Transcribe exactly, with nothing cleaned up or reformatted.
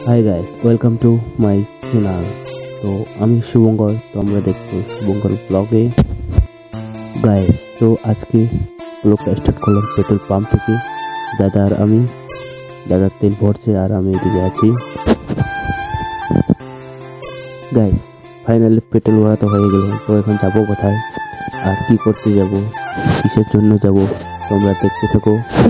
High guys, welcome to my channel. তো আমি শুভঙ্কর, তো আমরা দেখবো শুভঙ্কর ব্লগে। গাইস, তো আজকে ব্লগটা স্টার্ট করলাম পেট্রোল পাম্প থেকে। দাদা আর আমি, দাদার তেল ভরছে আর আমি এদিকে আছি। গাইস, ফাইনালি পেট্রোল ভরাতে হয়ে গেল। তো এখন যাবো কোথায় আর কি করতে যাব, কিসের জন্য যাব, তোমরা দেখতে থাকো।